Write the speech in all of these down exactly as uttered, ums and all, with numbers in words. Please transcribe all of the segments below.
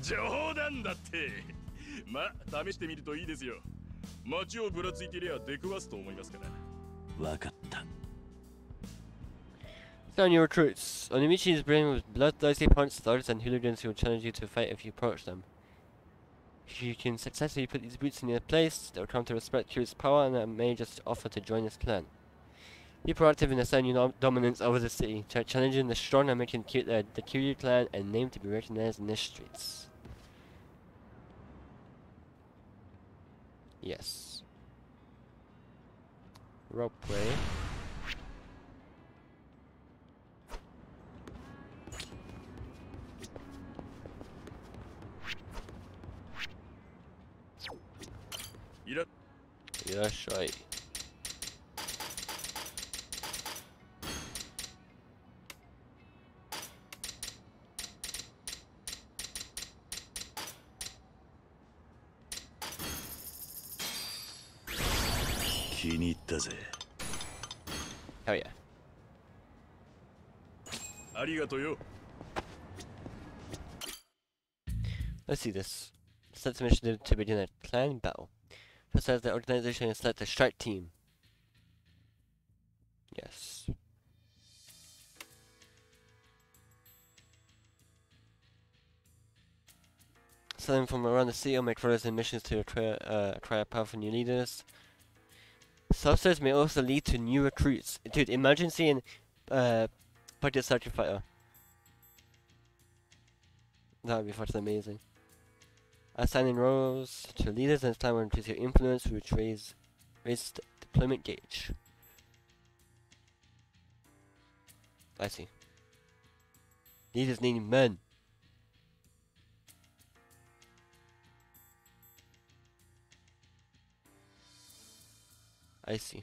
冗談だって。まあ試してみるといいですよ。街をぶらついていりゃ出くわすと思いますから。わかった。 Down your recruits. On the mission is brilliant with bloodthirsty punch thugs and hooligans who will challenge you to a fight if you approach them. If you can successfully put these boots in their place, they will come to respect Kyrie's power and may just offer to join his clan. Be proactive in asserting your dominance over the city, ch challenging the strong and making the, the Kyrie clan a name to be recognized in the streets. Yes. Roleplay. Yes, right. Hell yeah. Let's see this. Set the mission to begin a clan battle. First, as the organization is select a strike team. Yes. Selling from around the city or make orders and missions to acquire, uh, acquire powerful new leaders. Subsets may also lead to new recruits. Dude, imagine seeing uh, Pocket Circuit Fighter. That would be fucking amazing. Assigning roles to leaders and time will increase your influence, which raise raises the deployment gauge. I see. Leaders need men. I see.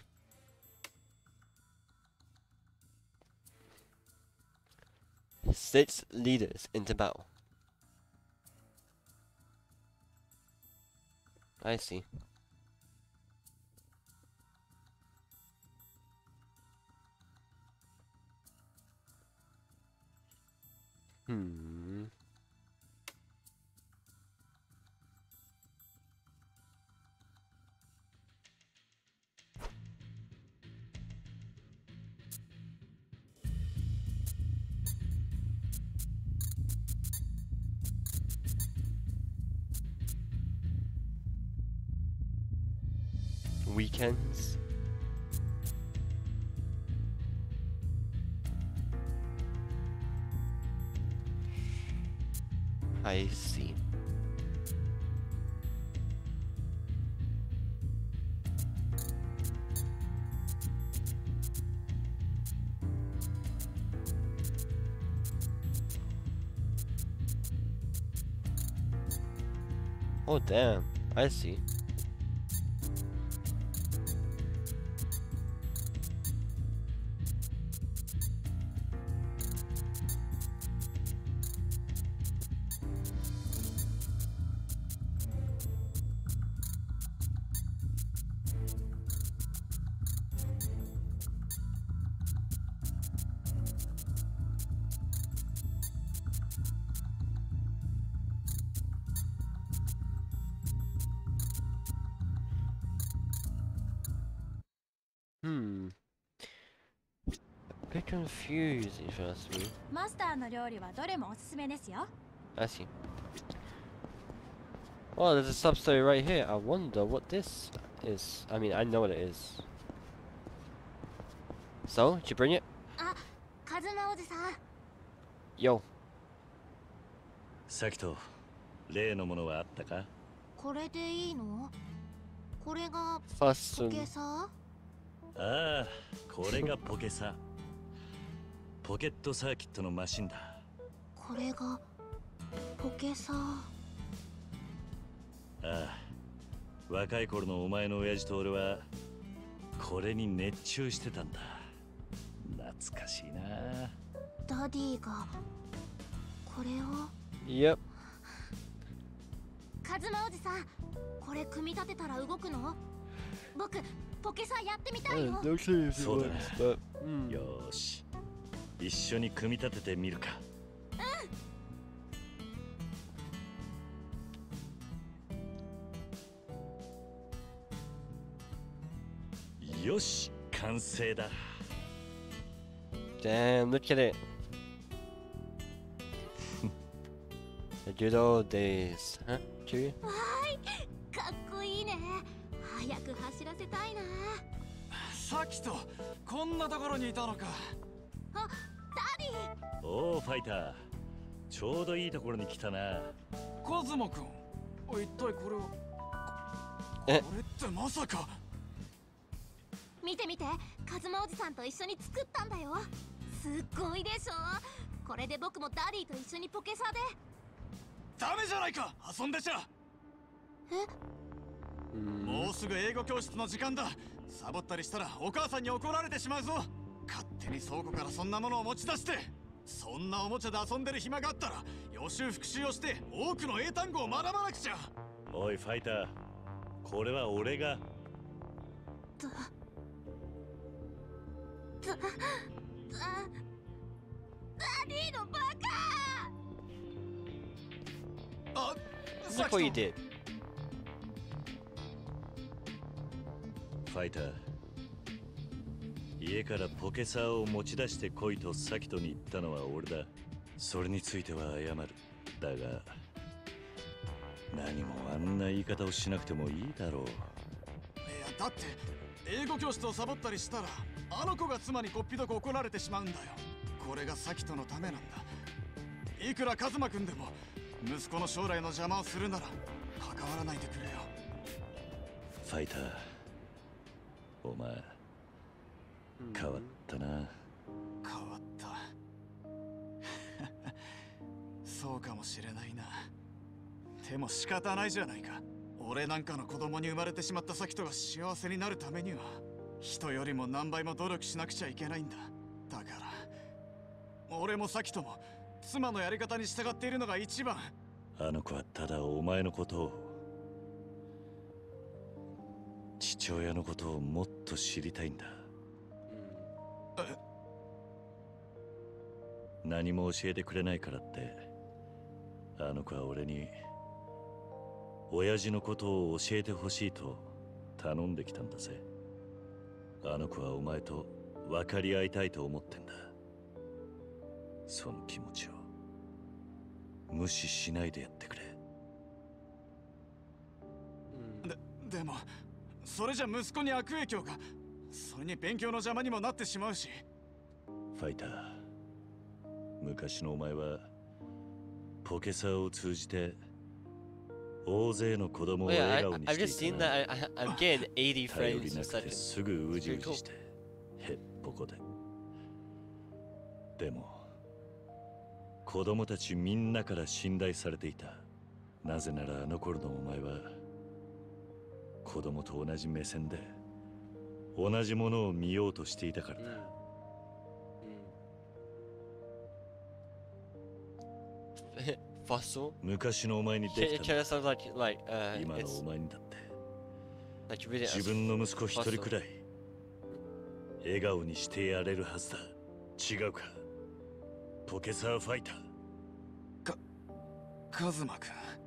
Six leaders into battle. I see. Hmm. Weekends. I see. Oh damn, I see. Hmm. A bit confused if you ask me. I see. Oh, there's a sub story right here. I wonder what this is. I mean, I know what it is. So, did you bring it? Yo. Sakito, 例のものはあったか? これでいいの? これがポケサ? ああ、これがポケサ。ポケットサーキットのマシンだ。 これがポケサ。ああ、若い頃のお前の親父と俺はこれに熱中してたんだ。懐かしいな。 ダディがこれを。 Yep. カズマおじさん、これ組み立てたら動くの？僕ポケサやってみたいよ。 そうだね。よーし、一緒に組み立ててみるか。 よし、完成だ。 Damn, look at it. The good old days, huh, Kiryu? わーい、かっこいいね。早く走らせたいな。 さきとこんなところにいたのか。 あ、ダディ。 おお、ファイター。ちょうどいいところに来たな。 カズマくん、一体これは。 えこれってまさか。 見て見て、カズマおじさんと一緒に作ったんだよ。すっごいでしょ。これで僕もダディと一緒にポケサで。 ダメじゃないか、遊んでちゃ。 え、 Mm. もうすぐ英語教室の時間だ。サボったりしたらお母さんに怒られてしまうぞ。勝手に倉庫からそんなものを持ち出して。そんなおもちゃで遊んでる暇があったら予習復習をして多くの英単語を学ばなくちゃ。 おいファイター、これは俺が。 だだだダディのバカ。 あ、 Look what you did. ファイター、家からポケサーを持ち出してこいとサキトに言ったのは俺だ。それについては謝る。だが何もあんな言い方をしなくてもいいだろう。 いやだって英語教室をサボったりしたらあの子が妻にこっぴどく怒られてしまうんだよ。これがサキトのためなんだ。いくらカズマくんでも息子の将来の邪魔をするなら関わらないでくれよ。 ファイター、お前変わったな。 変わったそうかもしれないな。でも仕方ないじゃないか。俺なんかの子供に生まれてしまったサキトが幸せになるためには人よりも何倍も努力しなくちゃいけないんだ。だから俺もサキトも妻のやり方に従っているのが一番。 あの子はただお前のことを、父親のことをもっと知りたいんだ。何も教えてくれないからってあの子は俺に親父のことを教えてほしいと頼んできたんだぜ。あの子はお前と分かり合いたいと思ってんだ。その気持ちを無視しないでやってくれ。 で、でもそれじゃ息子に悪影響が。それに勉強の邪魔にもなってしまうし。 ファイター、昔のお前はポケサーを通じて大勢の子供を Oh, yeah, 笑 I, 顔に I've し just てい seen たな。 that. I, I, I'm getting eighty 頼り frames な a くて second. すぐうじうじしてへっぽこで。でも子供たちみんなから信頼されていた。なぜならあの頃のお前は子供と同じ目線で同じものを見ようとしていたからだ。 Mm. Fossil? 昔のお前にで It きた kind of sounds like, like, uh, 今の it's お前にだって like you read it 自 as 分の息子一人くらい笑顔にしてやれるはずだ。違うかポケサーファイター。 カズマくん、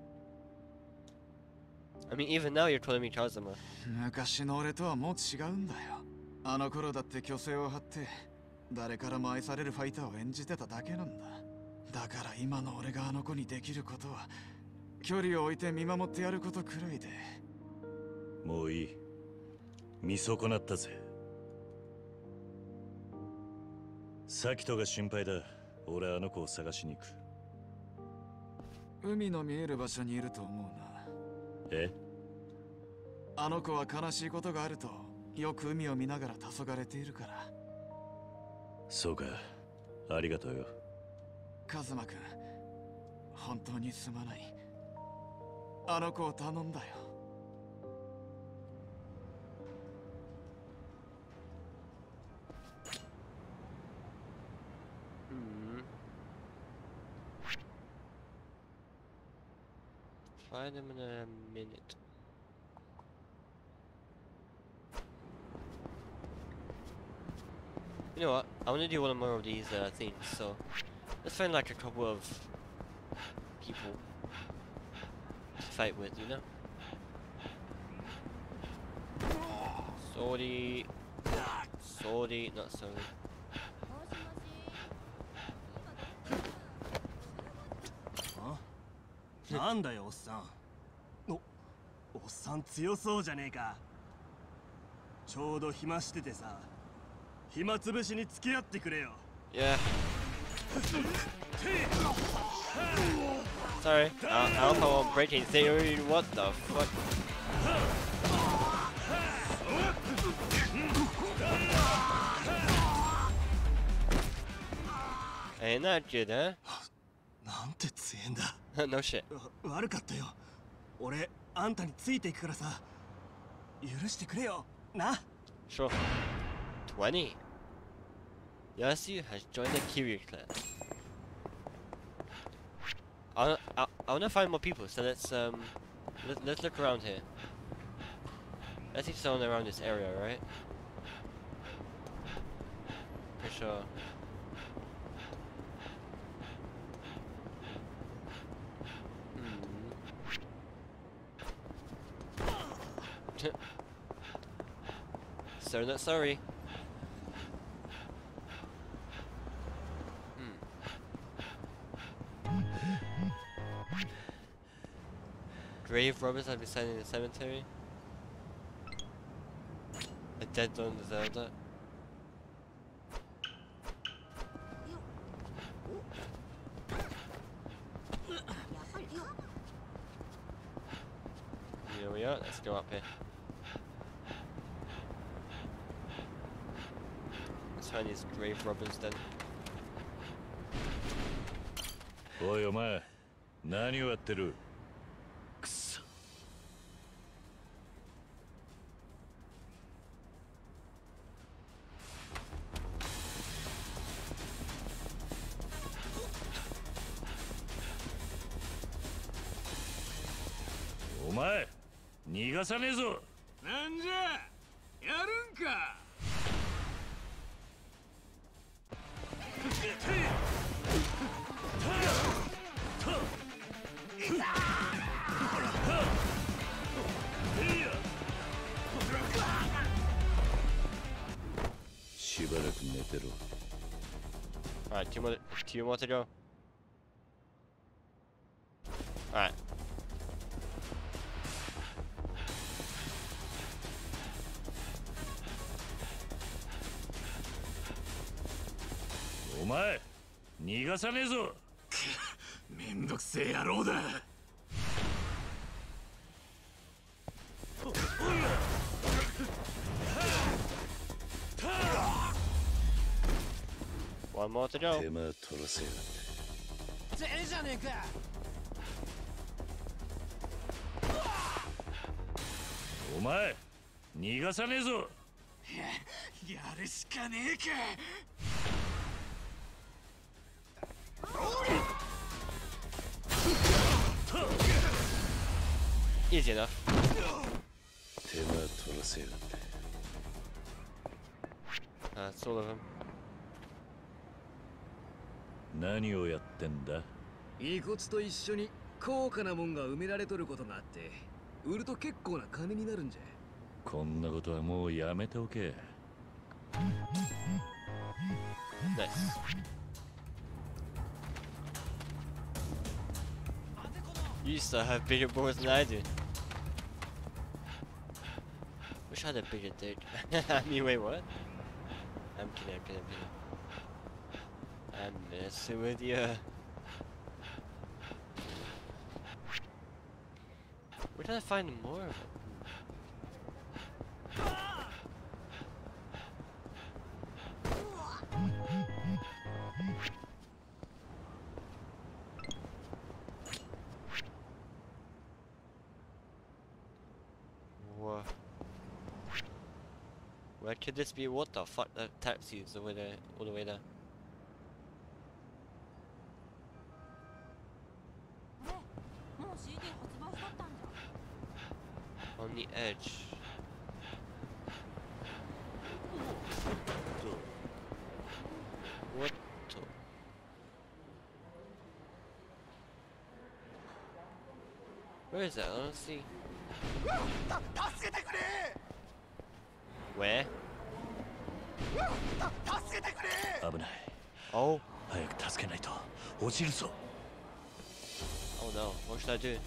I mean, even now you're calling me Kazuma. 昔の俺とはもう違うんだよ。あの頃だって虚勢を張って誰からも愛されるファイターを演じてただけなんだ。だから今の俺があの子にできることは距離を置いて見守ってやることくらいで。 もういい、見損なったぜ。サキトが心配だ。俺あの子を探しに行く。 海の見える場所にいると思うな。 え？ あの子は悲しいことがあるとよく海を見ながら黄昏れているから。 そうか、ありがとうよ。 カズマくん、本当にすまない。あの子を頼んだよ。 Hmm. Find them in a minute. You know what? I want to do one more of these uh, things, so let's find like a couple of people to fight with, you know? Sorry. Sorry, not sorry. なんだよおっさん。お、おっさん強そうじゃねえか。ちょうど暇しててさ、暇つぶしに付き合ってくれよ。 Yeah. Sorry. Al Alpha won't breaking theory. What the fuck? Ain't that good, huh? なんて強えんだ。 No shit. わ悪かったよ。俺あんたについていくからさ、許してくれよな。 Sure. twenty. Yasu has joined the Kiryu clan. I I I wanna find more people, so let's um let, let's look around here. Let's see someone around this area, right? For sure. Hmm. So not sorry. Grave robbers have been sighted in the cemetery. A dead zone deserved it. Here we are, let's go up here. Let's find these grave robbers then. おいお前、何をやってる？くそ。お前、逃がさねえぞ。 なんじゃ、やるんか。 しばらく寝てろ。 Alright, two more, two more to go. Alright. お前、逃がさねえぞ。 めんどくせえ野郎だ。 One more to go. 手間取らせやがって。 ぜえじゃねえか。 お前、逃がさねえぞ。 やるしかねえか。 Easy enough. 手間取らせやがって。 That's all of them. 何をやってんだ？ 遺骨と一緒に高価なもんが埋められとることがあって、売ると結構な金になるんじゃ。 こんなことはもうやめておけ。 Nice. You still have bigger boards than I do. Wish I had a bigger dick. I mean, wait, what? I'm kidding, I'm kidding, I'm kidding. I'm messing with you. Where did I find more of it? Whoa. Where could this be? What the fuck? That taxi is over there, all the way there. On the edge. What the? Where is that? I don't see. Where? 助けてくれ。 危ない。 Oh. 早く助けないと落ちるぞ。 Oh no. What should I do?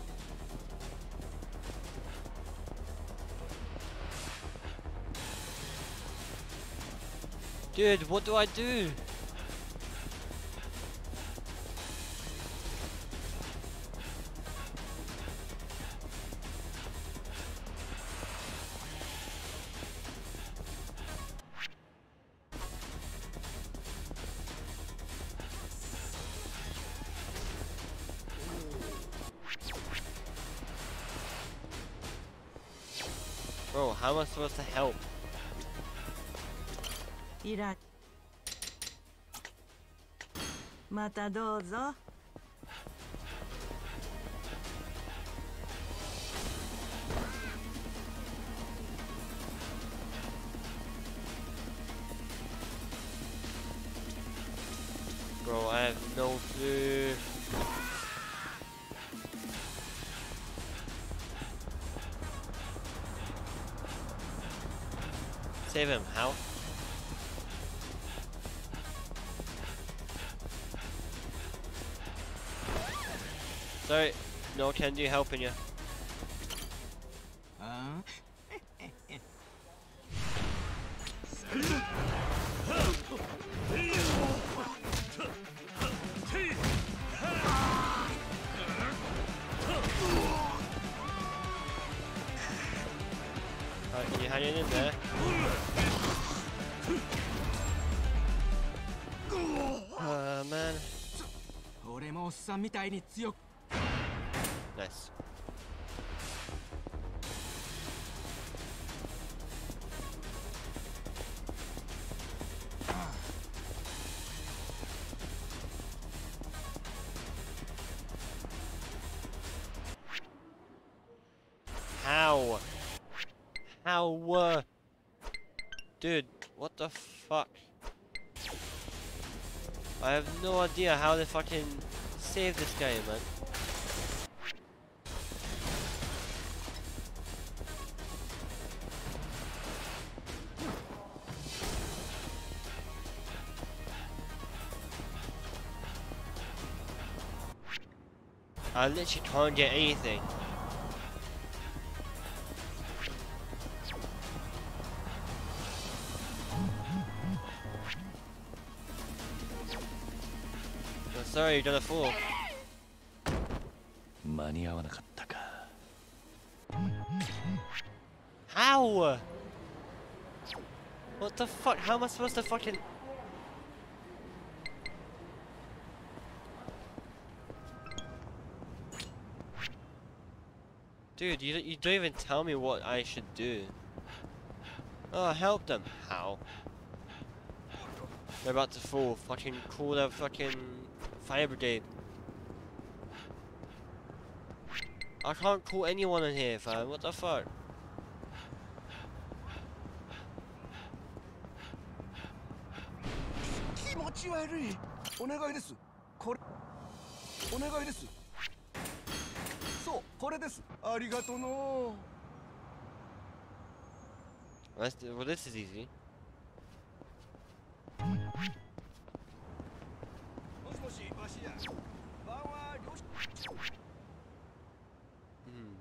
Dude, what do I do? Bro, how am I supposed to help? いらまたどうぞ。 Bro, I have no clue. Save him, how? Sorry, no can do helping you. あ Alright, can you hang in there? Oh man. 俺もおっさんみたいに強く Nice. How? How? Uh... Dude, what the fuck? I have no idea how they fucking save this guy, man. I literally can't get anything. Oh, sorry, you're gonna fall. 間に合わなかったか。 How? What the fuck? How am I supposed to fucking... Dude, you, you don't even tell me what I should do. Oh, help them. How? They're about to fall. Fucking call the fucking fire brigade. I can't call anyone in here, fam. What the fuck? 気持ち悪い。お願いです。これお願いです。そう、これです。ありがとうの。 Let's do, well, this is easy. もしもし、わしや。晩は漁師。 Hmm.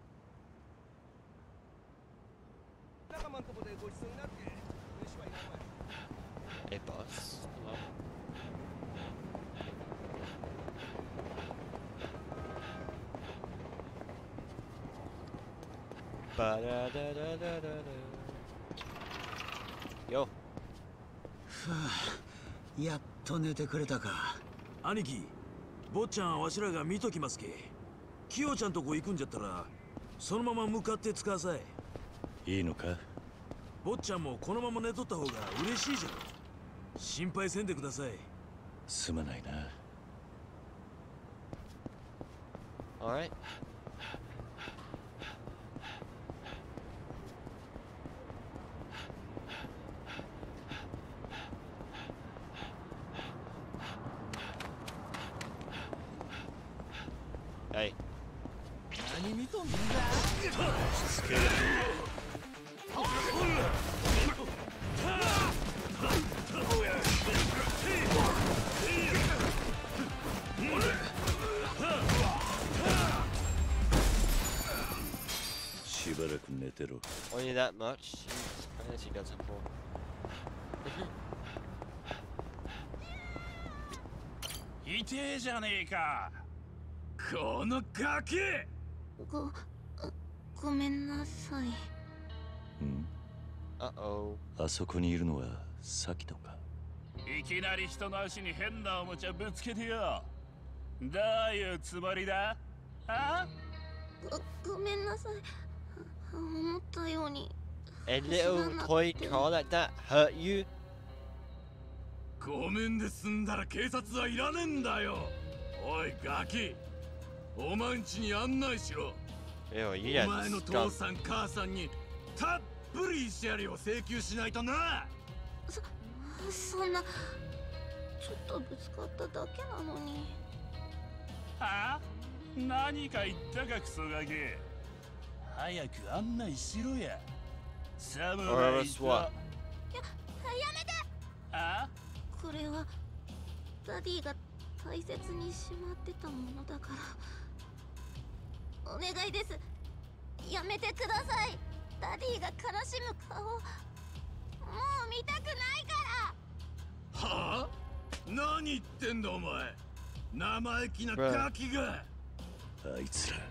仲間んとこでごちそうになって。飯はいらんわい。 Hey, boss. Hello. Ba da da da da da da. Yo. やっと寝てくれたか。 兄貴、坊ちゃんわしらが見ときますけ。キヨちゃんとこ行くんじゃったらそのまま向かってつかさい。 いいのか。 坊ちゃんもこのまま寝とった方が嬉しいじゃろ。心配せんでください。 すまないな。 Alright. Hey. 何見とんだ。 しつけしばらく寝てろ。 Only that much? Jeez, unless he got some more. 痛えじゃねえか。このガキ。 ごごめんなさい。 うん。 Uh-oh. あそこにいるのはサキとか。 いきなり人の足に変なおもちゃぶつけてよ。どういうつもりだ？あ？ ごごめんなさい。思ったように。 A little toy car like that hurt you? ごめんで済んだら警察はいらねえんだよ。おいガキ、お前んちに案内しろ。 Ew, you お前の got 父 scum. さん母さんにたっぷり慰謝料を請求しないとな。 そそんなちょっとぶつかっただけなのに。 あ？何か言ったかクソガキ。早く案内しろや。侍 Or else と。 what? ややめて。 あ？ これはダディが大切にしまってたものだから。お願いです。やめてください。ダディが悲しむ顔もう見たくないから。 はあ？何言ってんだお前。生意気なガキが。 あいつら。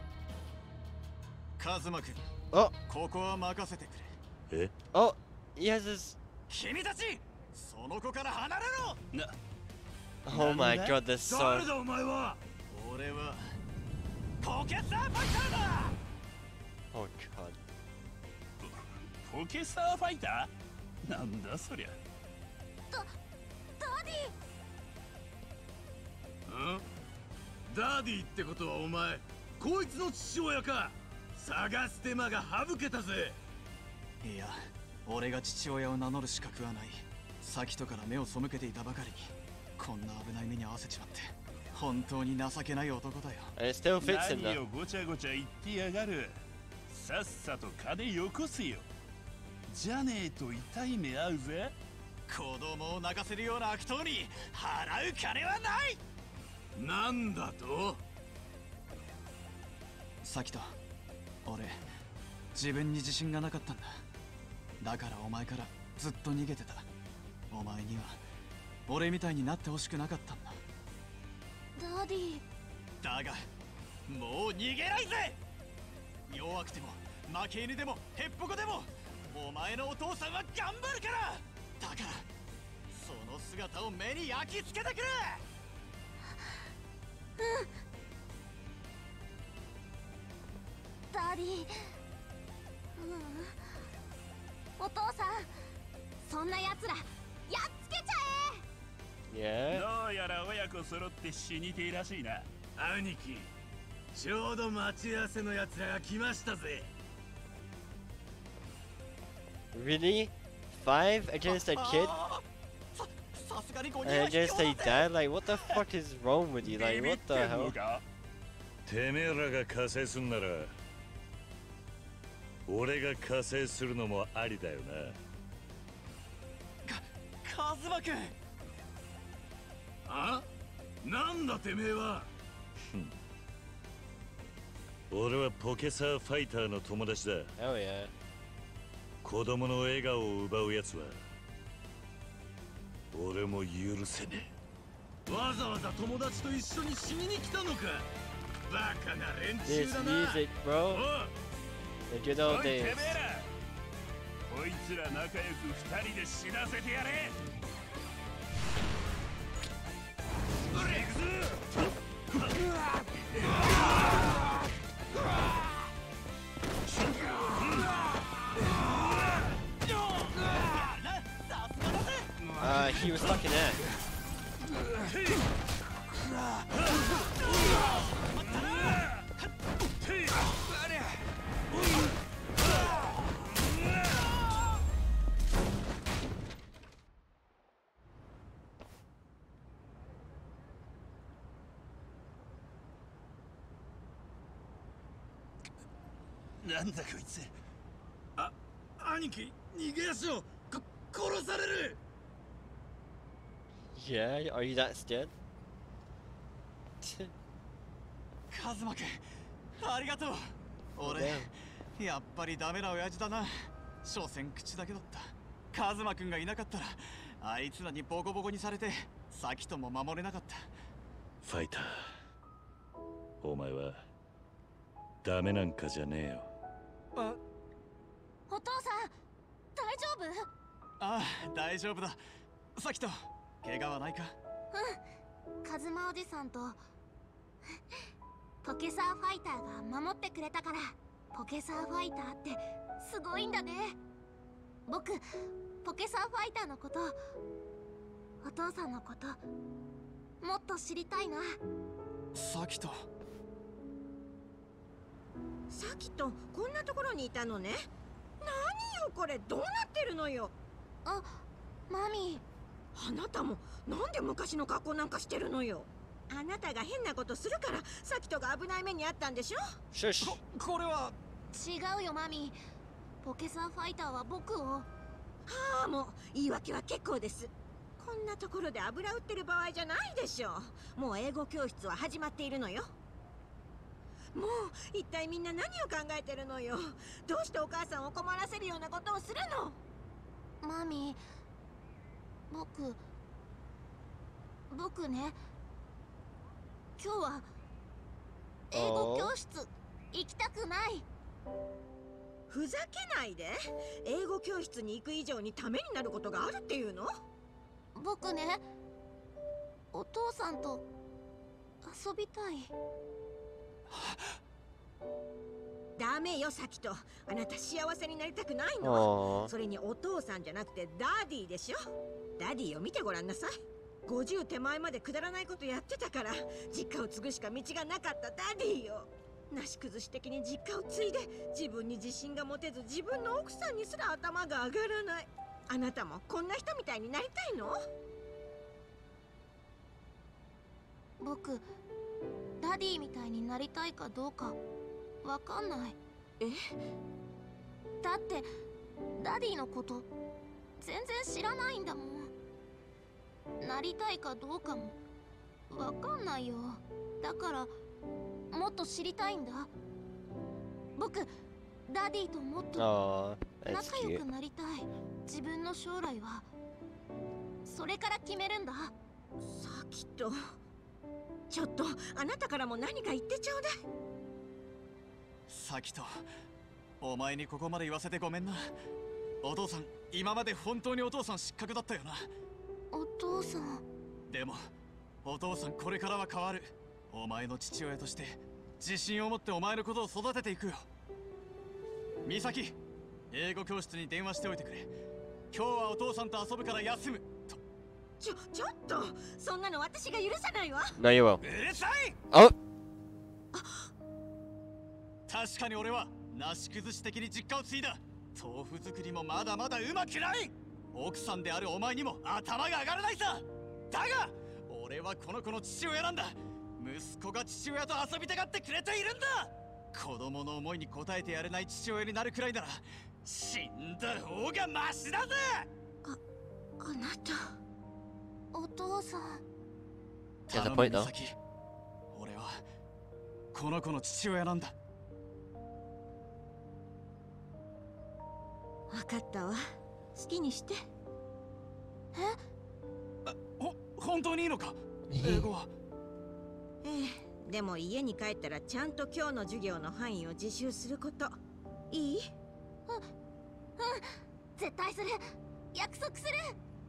カズマくん、 あ、 ここは任せてくれ。 え？ Oh, he has his. 君たち、その子から離れろ。 な。 Oh my god, this 誰 song. だお前は。 俺はポケサーファイターだ。 Oh god. ポケサーファイター？なんだそりゃ。 ダダディ。 ん？ダディってことはお前、こいつの父親か。探す手間が省けたぜ。 いや、俺が父親を名乗る資格はない。サキとから目を背けていたばかりにこんな危ない目に遭わせちまって、本当に情けない男だよ。 And it still fits in 何 there. をごちゃごちゃ言ってやがる。さっさと金よこせよ。じゃねえと痛い目合うぜ。 子供を泣かせるような悪党に払う金はない。 なんだと？ サキと俺、自分に自信がなかったんだ。だからお前からずっと逃げてた。お前には俺みたいになってほしくなかったんだ。 ダディ。 だがもう逃げないぜ。弱くても負け犬でもへっぽこでもお前のお父さんは頑張るから。だからその姿を目に焼き付けてくれ。 ダディ。うん、お父さん、そんな奴らやっつけちゃえ。 Yeah. どうやら親子揃って死にてえらしいな。兄貴、ちょうど待ち合わせの奴らが来ましたぜ。 Really? Five against a kid? ささすがにごにん And は against 卑 a 怯だぜ。 dad? Like, what the fuck is wrong with you? Like, ビビっ what the てんの hell? か？ てめえらが加勢すんなら俺が加勢するのもありだよな。 カズマくん。 あ？なんだてめえは。 俺はポケサーファイターの友達だ。 Hell yeah. 子供の笑顔を奪うやつは俺も許せねえ。 わざわざ友達と一緒に死にに来たのか。バカな連 This 中だな。 music, bro. おい、 The good old おいてめえ days. ら。こいつら仲良く二人で死なせてやれ。行くぞ。 Uh, he was fucking that. なんだこいつ。あ、兄貴、逃げ足をこ殺される。 Yeah, are you that scared? カズマくん、ありがとう。俺、 やっぱりダメな親父だな。所詮口だけだった。カズマくんがいなかったらあいつらにボコボコにされてサキとも守れなかった。 ファイター、お前はダメなんかじゃねえよ。 あ、 お父さん大丈夫？ ああ、大丈夫だ。サキと怪我はないか？ うん、カズマおじさんとポケサーファイターが守ってくれたから。ポケサーファイターってすごいんだね。僕ポケサーファイターのこと、お父さんのこともっと知りたいな。 サキとさっきとこんなところにいたのね。何よこれ、どうなってるのよ。 あ、マミー。あなたもなんで昔の格好なんかしてるのよ。あなたが変なことするからさっきとが危ない目にあったんでしょ。 シュッシュ。 こ、これは違うよマミー。ポケサーファイターは僕を。 はあ、もう言い訳は結構です。こんなところで油売ってる場合じゃないでしょ。もう英語教室は始まっているのよ。もう一体みんな何を考えてるのよ。どうしてお母さんを困らせるようなことをするの。 マミー、僕僕ね、今日は英語教室行きたくない。 ふざけないで。英語教室に行く以上にためになることがあるっていうの？ 僕ね、お父さんと遊びたい。 ダメよサキと。あなた幸せになりたくないの？ あそれにお父さんじゃなくてダディでしょ。ダディを見てごらんなさい。ごじゅう手前までくだらないことやってたから実家を継ぐしか道がなかったダディよ。なし崩し的に実家を継いで自分に自信が持てず自分の奥さんにすら頭が上がらない。あなたもこんな人みたいになりたいの？ 僕ダディみたいになりたいかどうかわかんない。 え？ だってダディのこと全然知らないんだもん。なりたいかどうかもわかんないよ。だからもっと知りたいんだ。僕ダディともっとあ。ああ、 仲良くなりたい。自分の将来はそれから決めるんだ。 さきと、ちょっとあなたからも何か言ってちょうだい。 サキと、お前にここまで言わせてごめんな。お父さん、今まで本当にお父さん失格だったよな。 お父さん。 でもお父さんこれからは変わる。お前の父親として自信を持ってお前のことを育てていくよ。美咲、英語教室に電話しておいてくれ。今日はお父さんと遊ぶから休むと。 ちょ、ちょっとそんなの私が許さないわ。 No, you will. うるさい。 あ、 確かに俺はなし崩し的に実家を継いだ。豆腐作りもまだまだうまくない。奥さんであるお前にも頭が上がらないさ。だが俺はこの子の父親なんだ。息子が父親と遊びたがってくれているんだ。子供の思いに応えてやれない父親になるくらいなら死んだ方がマシだぜ。 あ、あなた。 お父さん。 There's a 頼む point though. 美咲、俺はこの子の父親なんだ。 わかったわ。好きにして。 あ、ほ、本当にいいのか？英語は。 ええ、でも家に帰ったらちゃんと今日の授業の範囲を自習すること。いい？ うん、うん、絶対する。約束する。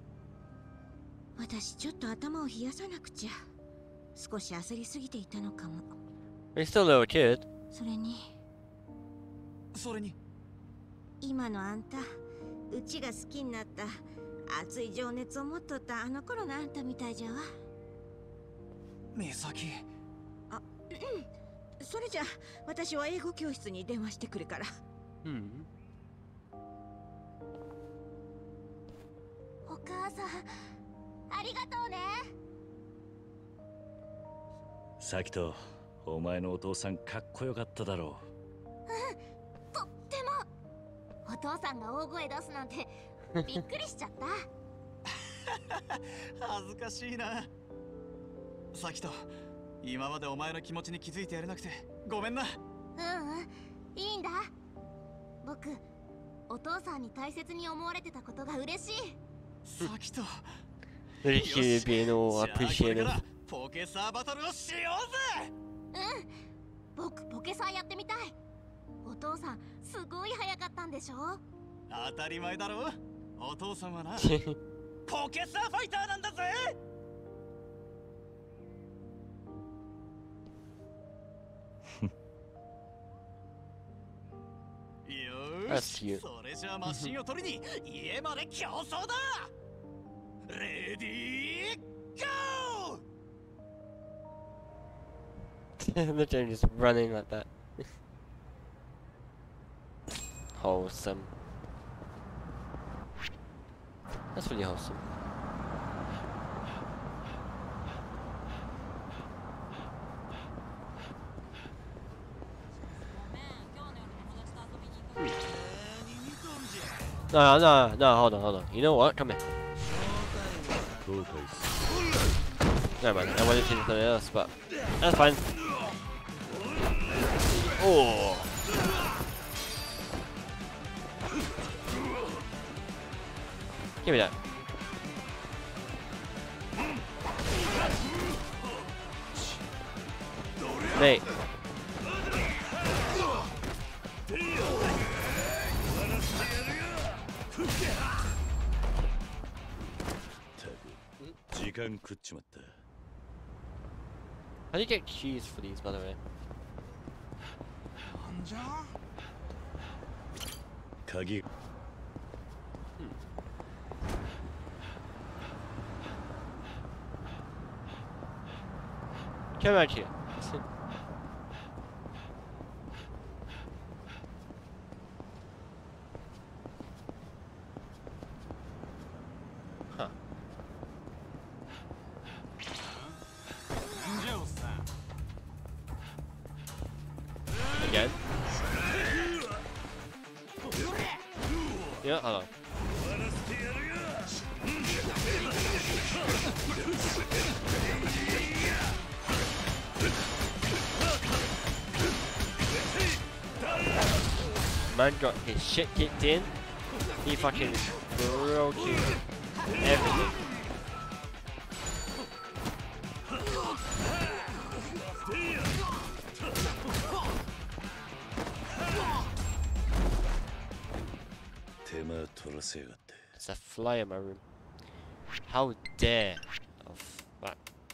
私ちょっと頭を冷やさなくちゃ。少し焦りすぎていたのかも。 You're still a little kid. それにそれに今のあんた、うちが好きになった熱い情熱を持っとったあの頃のあんたみたいじゃわ。 美咲。 あ、うん。それじゃ私は英語教室に電話してくるから。 Hmm. お母さんありがとうね。 サキと、お前のお父さんかっこよかっただろうん、とっても。お父さんが大声出すなんてびっくりしちゃった。 恥ずかしいな。サキと、今までお前の気持ちに気づいてやれなくてごめんな。 うんうん、いいんだ。 僕お父さんに大切に思われてたことが嬉しい。 サキト Really cute being all じゃあこれか appreciative. らポケサーバトルをしようぜ。 うん、僕ポケサーやってみたい。お父さんすごい早かったんでしょ。 当たり前だろ。お父さんはなポケサーファイターなんだぜ。よーし、それじゃあマシンを取りに家まで競争だ。レディーゴー。 Literally just running like that. Wholesome. That's really wholesome. No, no, no, hold on, hold on. You know what? Come here. Never mind, I wanted to change something else, but that's fine. Oh. Give me that. Mate. How do you get keys for these, by the way? なんじゃ鍵 Come out here. Huh. Again? Yeah, hold on. Man got his shit kicked in. He fucking broke everything. There's a fly in my room. How dare. Oh fuck.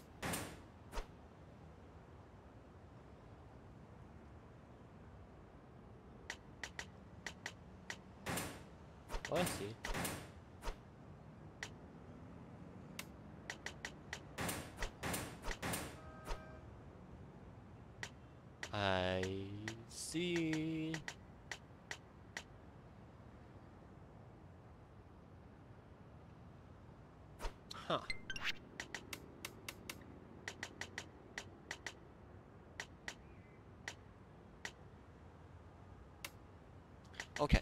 Oh, I see. I see. Huh. Okay.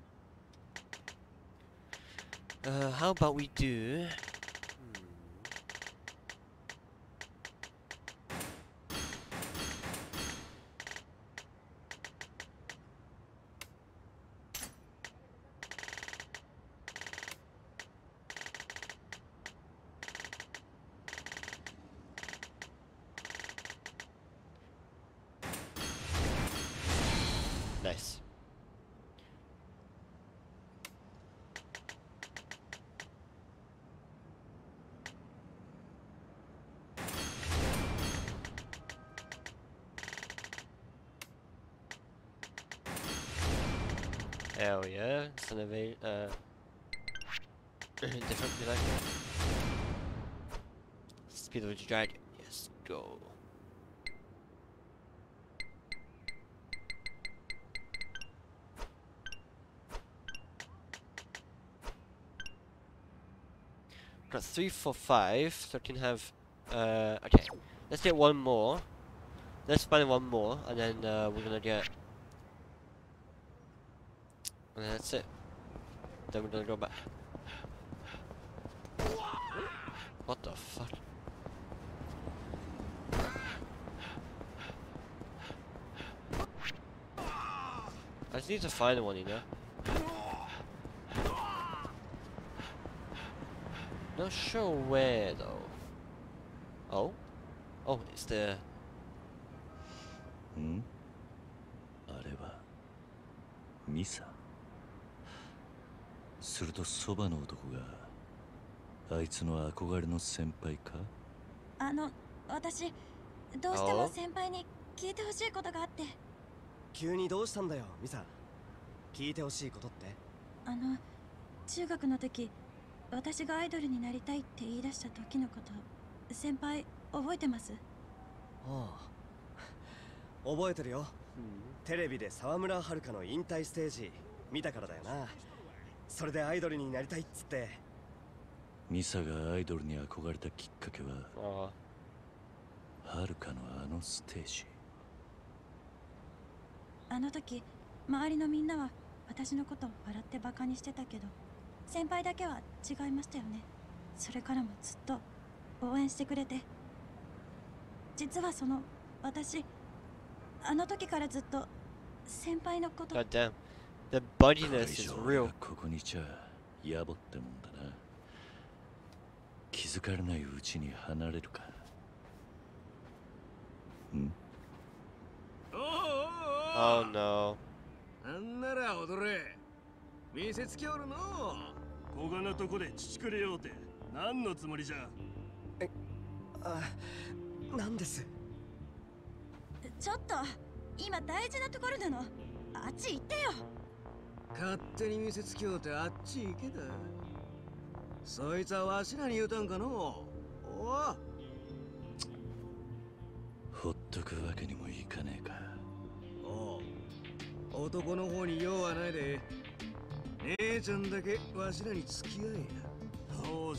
Uh, how about we do? Hmm. Nice. Hell yeah, it's an evade, uh, different, like, speed of the dragon, yes, go. Got three, four, five, so I can have, uh, okay, let's get one more, let's find one more, and then, uh, we're gonna get, and that's it. Then we're gonna go back. What the fuck? I I just need to find one, you know. Not sure where though. Oh? Oh, it's the... んあれはミサ。するとそばの男があいつの憧れの先輩か？ あの私どうしても先輩に聞いてほしいことがあって。 急にどうしたんだよミサ。聞いてほしいことって？ あの中学の時私がアイドルになりたいって言い出した時のこと先輩覚えてます？ ああ覚えてるよ。テレビで沢村遥の引退ステージ見たからだよな。それでアイドルになりたいっつって。 ミサがアイドルに憧れたきっかけははるかのあのステージ。 あの時周りのみんなは私のことを笑ってバカにしてたけど先輩だけは違いましたよね。それからもずっと応援してくれて。実はその私あの時からずっと先輩のこと。 God damn. The budginess is real. ここにいちゃ野暮ってもんだな。気づかれないうちに離れるか。ん Oh no. なんなら踊れ。見せつけおるの。 こがなとこで乳くれようって何のつもりじゃ。え、あ、なんです。 ちょっと今大事なところなの。あっち行ってよ。 勝手に見せつけようってあっち行けだ。そいつはわしらに言うたんかの。おお。 ほっとくわけにもいかねえか。 おう、男の方に用はないで。姉ちゃんだけわしらに付き合えや。 王子